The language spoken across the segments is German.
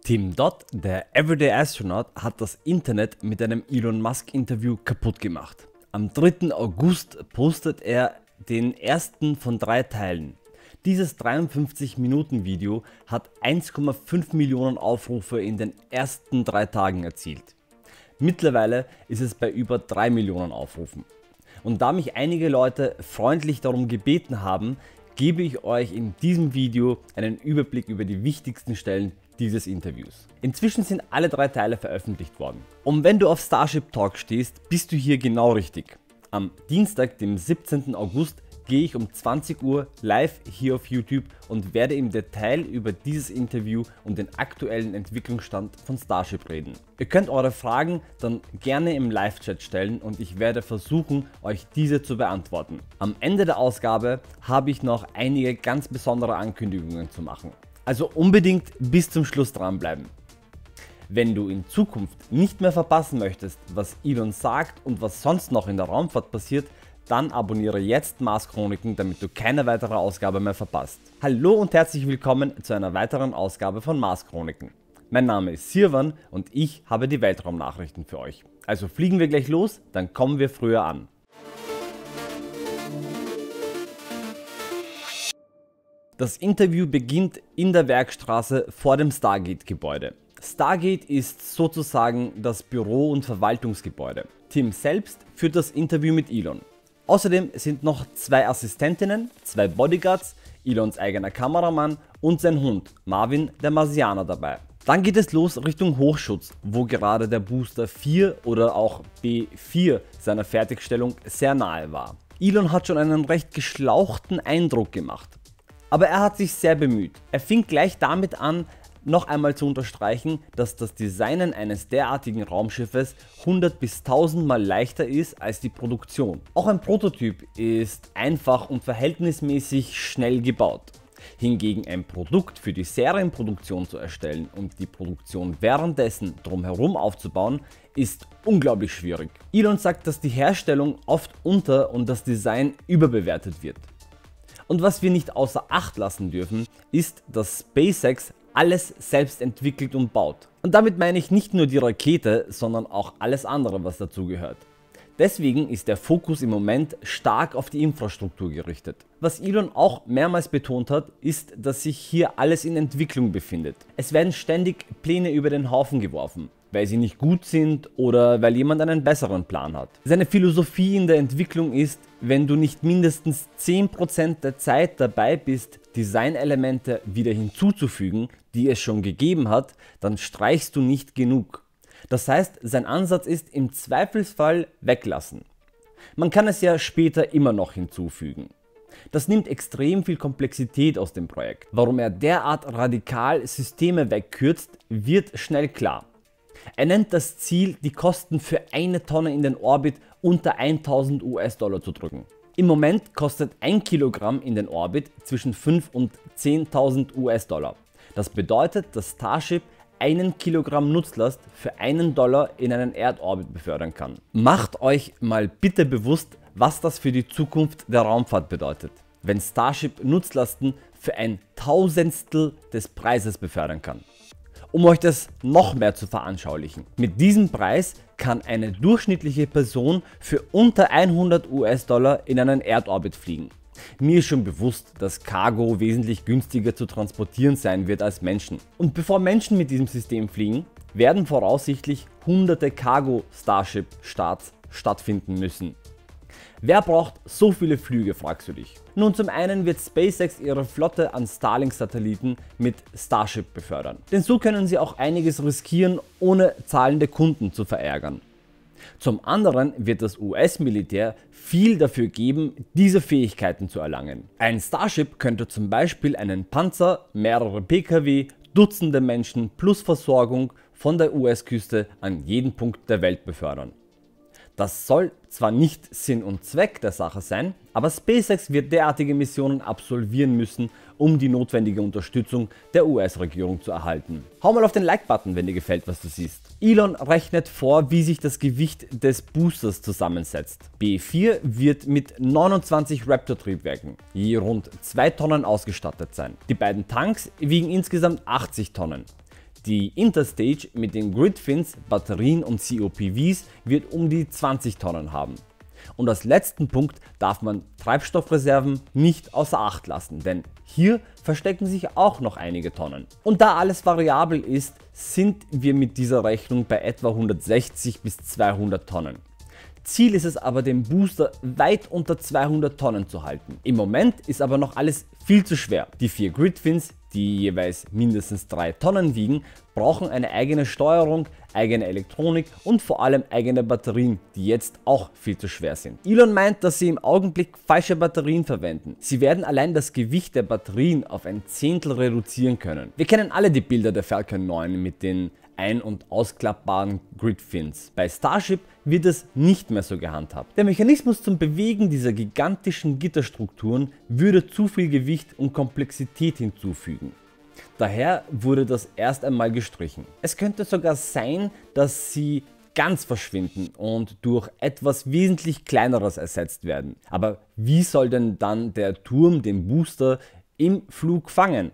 Tim Dodd, der Everyday Astronaut, hat das Internet mit einem Elon Musk Interview kaputt gemacht. Am 3. August postet er den ersten von 3 Teilen. Dieses 53-Minuten-Video hat 1,5 Millionen Aufrufe in den ersten 3 Tagen erzielt. Mittlerweile ist es bei über 3 Millionen Aufrufen. Und da mich einige Leute freundlich darum gebeten haben, gebe ich euch in diesem Video einen Überblick über die wichtigsten Stellen dieses Interviews. Inzwischen sind alle 3 Teile veröffentlicht worden. Und wenn du auf Starship Talk stehst, bist du hier genau richtig. Am Dienstag, dem 17. August, gehe ich um 20 Uhr live hier auf YouTube und werde im Detail über dieses Interview und den aktuellen Entwicklungsstand von Starship reden. Ihr könnt eure Fragen dann gerne im Live-Chat stellen und ich werde versuchen, euch diese zu beantworten. Am Ende der Ausgabe habe ich noch einige ganz besondere Ankündigungen zu machen. Also unbedingt bis zum Schluss dranbleiben. Wenn du in Zukunft nicht mehr verpassen möchtest, was Elon sagt und was sonst noch in der Raumfahrt passiert, dann abonniere jetzt Mars Chroniken, damit du keine weitere Ausgabe mehr verpasst. Hallo und herzlich willkommen zu einer weiteren Ausgabe von Mars Chroniken. Mein Name ist Sirwan und ich habe die Weltraumnachrichten für euch. Also fliegen wir gleich los, dann kommen wir früher an. Das Interview beginnt in der Werkstraße vor dem Stargate-Gebäude. Stargate ist sozusagen das Büro- und Verwaltungsgebäude. Tim selbst führt das Interview mit Elon. Außerdem sind noch 2 Assistentinnen, 2 Bodyguards, Elons eigener Kameramann und sein Hund Marvin der Marsianer dabei. Dann geht es los Richtung Hochschutz, wo gerade der Booster 4 oder auch B4 seiner Fertigstellung sehr nahe war. Elon hat schon einen recht geschlauchten Eindruck gemacht. Aber er hat sich sehr bemüht. Er fing gleich damit an, noch einmal zu unterstreichen, dass das Designen eines derartigen Raumschiffes 100 bis 1000 Mal leichter ist als die Produktion. Auch ein Prototyp ist einfach und verhältnismäßig schnell gebaut. Hingegen ein Produkt für die Serienproduktion zu erstellen und die Produktion währenddessen drumherum aufzubauen, ist unglaublich schwierig. Elon sagt, dass die Herstellung oft unter- und das Design überbewertet wird. Und was wir nicht außer Acht lassen dürfen, ist, dass SpaceX alles selbst entwickelt und baut. Und damit meine ich nicht nur die Rakete, sondern auch alles andere, was dazugehört. Deswegen ist der Fokus im Moment stark auf die Infrastruktur gerichtet. Was Elon auch mehrmals betont hat, ist, dass sich hier alles in Entwicklung befindet. Es werden ständig Pläne über den Haufen geworfen, weil sie nicht gut sind oder weil jemand einen besseren Plan hat. Seine Philosophie in der Entwicklung ist, wenn du nicht mindestens 10% der Zeit dabei bist, Designelemente wieder hinzuzufügen, die es schon gegeben hat, dann streichst du nicht genug. Das heißt, sein Ansatz ist im Zweifelsfall weglassen. Man kann es ja später immer noch hinzufügen. Das nimmt extrem viel Komplexität aus dem Projekt. Warum er derart radikal Systeme wegkürzt, wird schnell klar. Er nennt das Ziel, die Kosten für eine Tonne in den Orbit unter 1000 US-Dollar zu drücken. Im Moment kostet 1 Kilogramm in den Orbit zwischen 5 und 10.000 US-Dollar. Das bedeutet, dass Starship 1 Kilogramm Nutzlast für $1 in einen Erdorbit befördern kann. Macht euch mal bitte bewusst, was das für die Zukunft der Raumfahrt bedeutet, wenn Starship Nutzlasten für ein Tausendstel des Preises befördern kann. Um euch das noch mehr zu veranschaulichen: Mit diesem Preis kann eine durchschnittliche Person für unter 100 US-Dollar in einen Erdorbit fliegen. Mir ist schon bewusst, dass Cargo wesentlich günstiger zu transportieren sein wird als Menschen. Und bevor Menschen mit diesem System fliegen, werden voraussichtlich hunderte Cargo-Starship-Starts stattfinden müssen. Wer braucht so viele Flüge, fragst du dich? Nun, zum einen wird SpaceX ihre Flotte an Starlink-Satelliten mit Starship befördern. Denn so können sie auch einiges riskieren, ohne zahlende Kunden zu verärgern. Zum anderen wird das US-Militär viel dafür geben, diese Fähigkeiten zu erlangen. Ein Starship könnte zum Beispiel einen Panzer, mehrere PKW, Dutzende Menschen plus Versorgung von der US-Küste an jeden Punkt der Welt befördern. Das soll zwar nicht Sinn und Zweck der Sache sein, aber SpaceX wird derartige Missionen absolvieren müssen, um die notwendige Unterstützung der US-Regierung zu erhalten. Hau mal auf den Like-Button, wenn dir gefällt, was du siehst. Elon rechnet vor, wie sich das Gewicht des Boosters zusammensetzt. B4 wird mit 29 Raptor-Triebwerken, je rund 2 Tonnen ausgestattet sein. Die beiden Tanks wiegen insgesamt 80 Tonnen. Die Interstage mit den Gridfins, Batterien und COPVs wird um die 20 Tonnen haben. Und als letzten Punkt darf man Treibstoffreserven nicht außer Acht lassen, denn hier verstecken sich auch noch einige Tonnen. Und da alles variabel ist, sind wir mit dieser Rechnung bei etwa 160 bis 200 Tonnen. Ziel ist es aber, den Booster weit unter 200 Tonnen zu halten. Im Moment ist aber noch alles viel zu schwer. Die 4 Gridfins, die jeweils mindestens 3 Tonnen wiegen, brauchen eine eigene Steuerung, eigene Elektronik und vor allem eigene Batterien, die jetzt auch viel zu schwer sind. Elon meint, dass sie im Augenblick falsche Batterien verwenden. Sie werden allein das Gewicht der Batterien auf ein Zehntel reduzieren können. Wir kennen alle die Bilder der Falcon 9 mit den ein- und ausklappbaren Gridfins. Bei Starship wird es nicht mehr so gehandhabt. Der Mechanismus zum Bewegen dieser gigantischen Gitterstrukturen würde zu viel Gewicht und Komplexität hinzufügen. Daher wurde das erst einmal gestrichen. Es könnte sogar sein, dass sie ganz verschwinden und durch etwas wesentlich kleineres ersetzt werden. Aber wie soll denn dann der Turm den Booster im Flug fangen?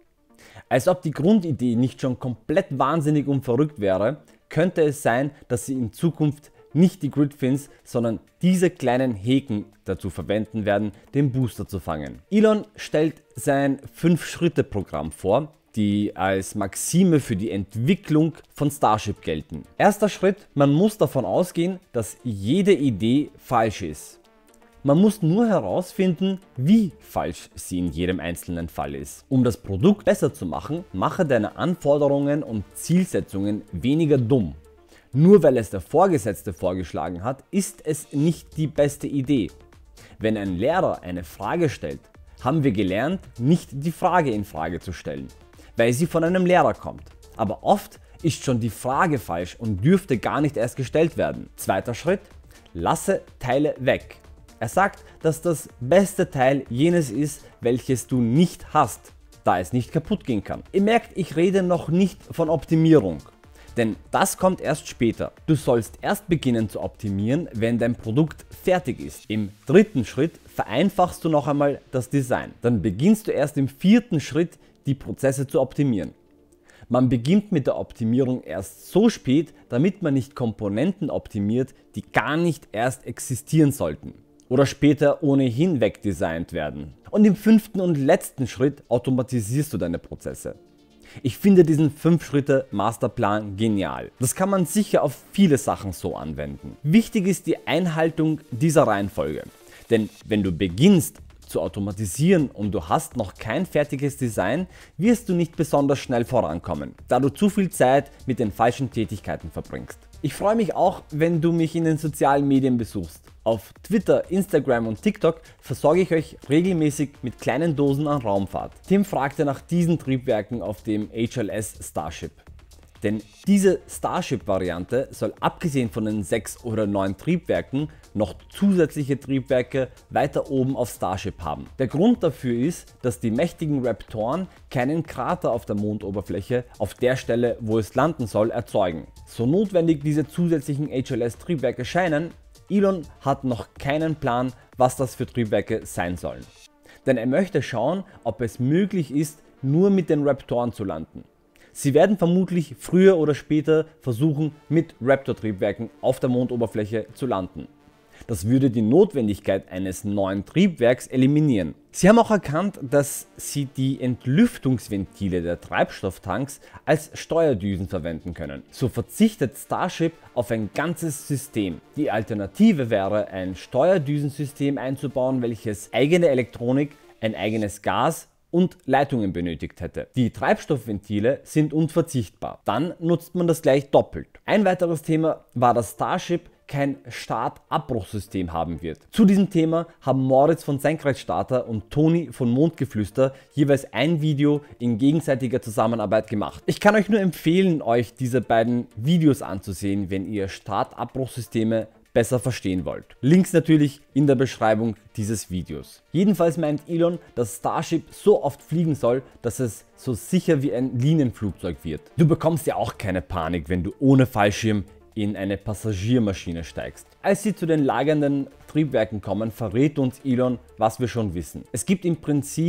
Als ob die Grundidee nicht schon komplett wahnsinnig und verrückt wäre, könnte es sein, dass sie in Zukunft nicht die Gridfins, sondern diese kleinen Häken dazu verwenden werden, den Booster zu fangen. Elon stellt sein 5-Schritte-Programm vor, die als Maxime für die Entwicklung von Starship gelten. Erster Schritt: Man muss davon ausgehen, dass jede Idee falsch ist. Man muss nur herausfinden, wie falsch sie in jedem einzelnen Fall ist. Um das Produkt besser zu machen, mache deine Anforderungen und Zielsetzungen weniger dumm. Nur weil es der Vorgesetzte vorgeschlagen hat, ist es nicht die beste Idee. Wenn ein Lehrer eine Frage stellt, haben wir gelernt, nicht die Frage in Frage zu stellen, weil sie von einem Lehrer kommt. Aber oft ist schon die Frage falsch und dürfte gar nicht erst gestellt werden. Zweiter Schritt: Lasse Teile weg. Er sagt, dass das beste Teil jenes ist, welches du nicht hast, da es nicht kaputt gehen kann. Ihr merkt, ich rede noch nicht von Optimierung, denn das kommt erst später. Du sollst erst beginnen zu optimieren, wenn dein Produkt fertig ist. Im dritten Schritt vereinfachst du noch einmal das Design. Dann beginnst du erst im vierten Schritt die Prozesse zu optimieren. Man beginnt mit der Optimierung erst so spät, damit man nicht Komponenten optimiert, die gar nicht erst existieren sollten oder später ohnehin wegdesignt werden. Und im fünften und letzten Schritt automatisierst du deine Prozesse. Ich finde diesen 5-Schritte-Masterplan genial. Das kann man sicher auf viele Sachen so anwenden. Wichtig ist die Einhaltung dieser Reihenfolge. Denn wenn du beginnst zu automatisieren und du hast noch kein fertiges Design, wirst du nicht besonders schnell vorankommen, da du zu viel Zeit mit den falschen Tätigkeiten verbringst. Ich freue mich auch, wenn du mich in den sozialen Medien besuchst. Auf Twitter, Instagram und TikTok versorge ich euch regelmäßig mit kleinen Dosen an Raumfahrt. Tim fragte nach diesen Triebwerken auf dem HLS Starship. Denn diese Starship-Variante soll abgesehen von den 6 oder 9 Triebwerken noch zusätzliche Triebwerke weiter oben auf Starship haben. Der Grund dafür ist, dass die mächtigen Raptoren keinen Krater auf der Mondoberfläche auf der Stelle, wo es landen soll, erzeugen. So notwendig diese zusätzlichen HLS-Triebwerke scheinen, Elon hat noch keinen Plan, was das für Triebwerke sein sollen. Denn er möchte schauen, ob es möglich ist, nur mit den Raptoren zu landen. Sie werden vermutlich früher oder später versuchen, mit Raptor-Triebwerken auf der Mondoberfläche zu landen. Das würde die Notwendigkeit eines neuen Triebwerks eliminieren. Sie haben auch erkannt, dass sie die Entlüftungsventile der Treibstofftanks als Steuerdüsen verwenden können. So verzichtet Starship auf ein ganzes System. Die Alternative wäre, ein Steuerdüsensystem einzubauen, welches eigene Elektronik, ein eigenes Gas und Leitungen benötigt hätte. Die Treibstoffventile sind unverzichtbar. Dann nutzt man das gleich doppelt. Ein weiteres Thema war, dass Starship kein Start-Abbruchsystem haben wird. Zu diesem Thema haben Moritz von Senkrechtstarter und Toni von Mondgeflüster jeweils ein Video in gegenseitiger Zusammenarbeit gemacht. Ich kann euch nur empfehlen, euch diese beiden Videos anzusehen, wenn ihr Start-Abbruchsysteme besser verstehen wollt. Links natürlich in der Beschreibung dieses Videos. Jedenfalls meint Elon, dass Starship so oft fliegen soll, dass es so sicher wie ein Linienflugzeug wird. Du bekommst ja auch keine Panik, wenn du ohne Fallschirm in eine Passagiermaschine steigst. Als sie zu den lagernden Triebwerken kommen, verrät uns Elon, was wir schon wissen. Es gibt im Prinzip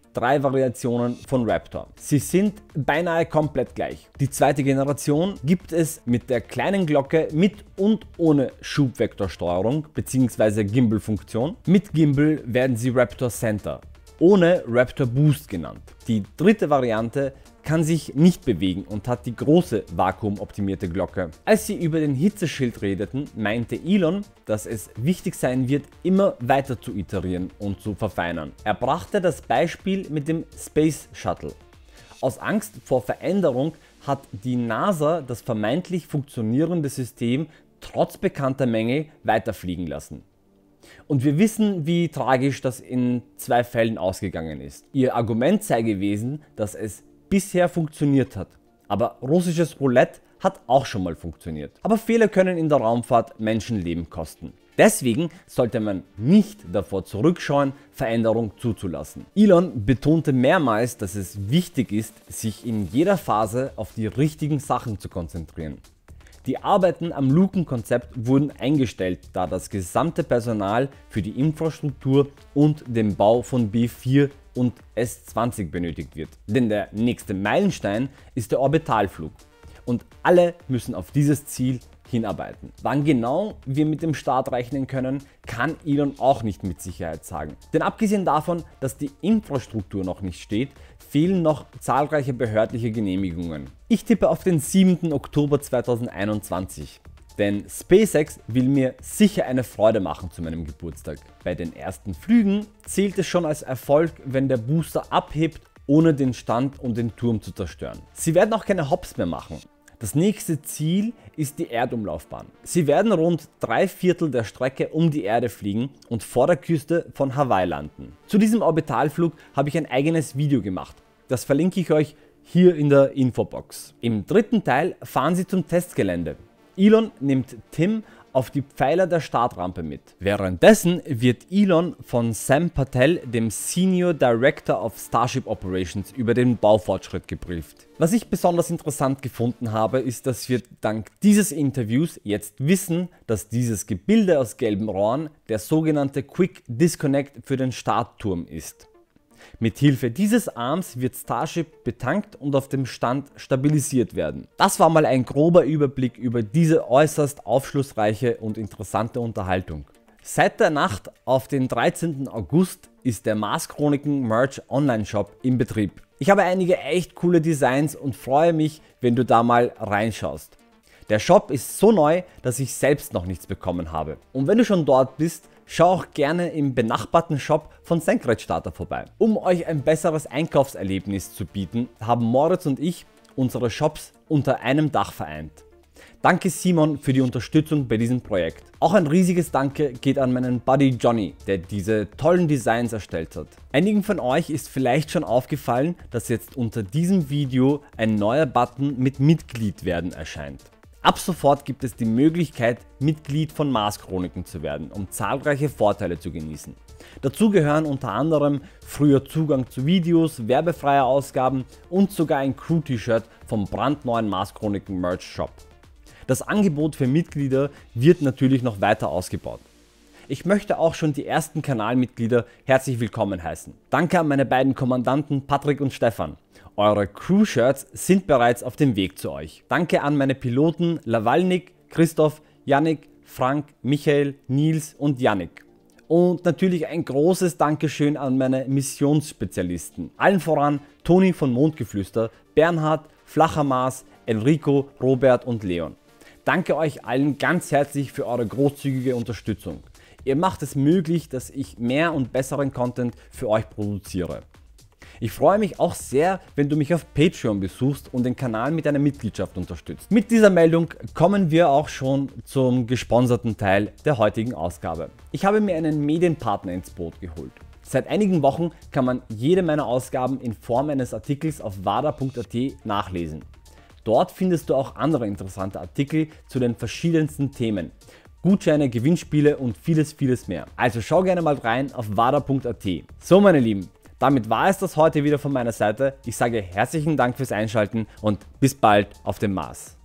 3 Variationen von Raptor. Sie sind beinahe komplett gleich. Die zweite Generation gibt es mit der kleinen Glocke mit und ohne Schubvektorsteuerung bzw. Gimbal-Funktion. Mit Gimbal werden sie Raptor Center, ohne Raptor Boost genannt. Die dritte Variante kann sich nicht bewegen und hat die große vakuumoptimierte Glocke. Als sie über den Hitzeschild redeten, meinte Elon, dass es wichtig sein wird, immer weiter zu iterieren und zu verfeinern. Er brachte das Beispiel mit dem Space Shuttle. Aus Angst vor Veränderung hat die NASA das vermeintlich funktionierende System trotz bekannter Mängel weiterfliegen lassen. Und wir wissen, wie tragisch das in 2 Fällen ausgegangen ist. Ihr Argument sei gewesen, dass es bisher funktioniert hat, aber russisches Roulette hat auch schon mal funktioniert. Aber Fehler können in der Raumfahrt Menschenleben kosten. Deswegen sollte man nicht davor zurückschauen, Veränderung zuzulassen. Elon betonte mehrmals, dass es wichtig ist, sich in jeder Phase auf die richtigen Sachen zu konzentrieren. Die Arbeiten am Lukenkonzept wurden eingestellt, da das gesamte Personal für die Infrastruktur und den Bau von B4 und S20 benötigt wird. Denn der nächste Meilenstein ist der Orbitalflug und alle müssen auf dieses Ziel hinarbeiten. Wann genau wir mit dem Start rechnen können, kann Elon auch nicht mit Sicherheit sagen. Denn abgesehen davon, dass die Infrastruktur noch nicht steht, fehlen noch zahlreiche behördliche Genehmigungen. Ich tippe auf den 7. Oktober 2021. Denn SpaceX will mir sicher eine Freude machen zu meinem Geburtstag. Bei den ersten Flügen zählt es schon als Erfolg, wenn der Booster abhebt, ohne den Stand und den Turm zu zerstören. Sie werden auch keine Hops mehr machen. Das nächste Ziel ist die Erdumlaufbahn. Sie werden rund 3/4 der Strecke um die Erde fliegen und vor der Küste von Hawaii landen. Zu diesem Orbitalflug habe ich ein eigenes Video gemacht. Das verlinke ich euch hier in der Infobox. Im dritten Teil fahren sie zum Testgelände. Elon nimmt Tim auf die Pfeiler der Startrampe mit. Währenddessen wird Elon von Sam Patel, dem Senior Director of Starship Operations, über den Baufortschritt gebrieft. Was ich besonders interessant gefunden habe, ist, dass wir dank dieses Interviews jetzt wissen, dass dieses Gebilde aus gelben Rohren der sogenannte Quick Disconnect für den Startturm ist. Mithilfe dieses Arms wird Starship betankt und auf dem Stand stabilisiert werden. Das war mal ein grober Überblick über diese äußerst aufschlussreiche und interessante Unterhaltung. Seit der Nacht auf den 13. August ist der Mars Chroniken Merch Online Shop in Betrieb. Ich habe einige echt coole Designs und freue mich, wenn du da mal reinschaust. Der Shop ist so neu, dass ich selbst noch nichts bekommen habe. Und wenn du schon dort bist, schau auch gerne im benachbarten Shop von Senkrechtstarter vorbei. Um euch ein besseres Einkaufserlebnis zu bieten, haben Moritz und ich unsere Shops unter einem Dach vereint. Danke Simon für die Unterstützung bei diesem Projekt. Auch ein riesiges Danke geht an meinen Buddy Johnny, der diese tollen Designs erstellt hat. Einigen von euch ist vielleicht schon aufgefallen, dass jetzt unter diesem Video ein neuer Button mit Mitglied werden erscheint. Ab sofort gibt es die Möglichkeit, Mitglied von Mars Chroniken zu werden, um zahlreiche Vorteile zu genießen. Dazu gehören unter anderem früher Zugang zu Videos, werbefreie Ausgaben und sogar ein Crew-T-Shirt vom brandneuen Mars Chroniken Merch Shop. Das Angebot für Mitglieder wird natürlich noch weiter ausgebaut. Ich möchte auch schon die ersten Kanalmitglieder herzlich willkommen heißen. Danke an meine beiden Kommandanten Patrick und Stefan. Eure Crew-Shirts sind bereits auf dem Weg zu euch. Danke an meine Piloten Lawalnik, Christoph, Yannick, Frank, Michael, Nils und Yannick. Und natürlich ein großes Dankeschön an meine Missionsspezialisten. Allen voran Toni von Mondgeflüster, Bernhard, Flacher Mars, Enrico, Robert und Leon. Danke euch allen ganz herzlich für eure großzügige Unterstützung. Ihr macht es möglich, dass ich mehr und besseren Content für euch produziere. Ich freue mich auch sehr, wenn du mich auf Patreon besuchst und den Kanal mit einer Mitgliedschaft unterstützt. Mit dieser Meldung kommen wir auch schon zum gesponserten Teil der heutigen Ausgabe. Ich habe mir einen Medienpartner ins Boot geholt. Seit einigen Wochen kann man jede meiner Ausgaben in Form eines Artikels auf wada.at nachlesen. Dort findest du auch andere interessante Artikel zu den verschiedensten Themen. Gutscheine, Gewinnspiele und vieles mehr. Also schau gerne mal rein auf wada.at. So meine Lieben, damit war es das heute wieder von meiner Seite. Ich sage herzlichen Dank fürs Einschalten und bis bald auf dem Mars.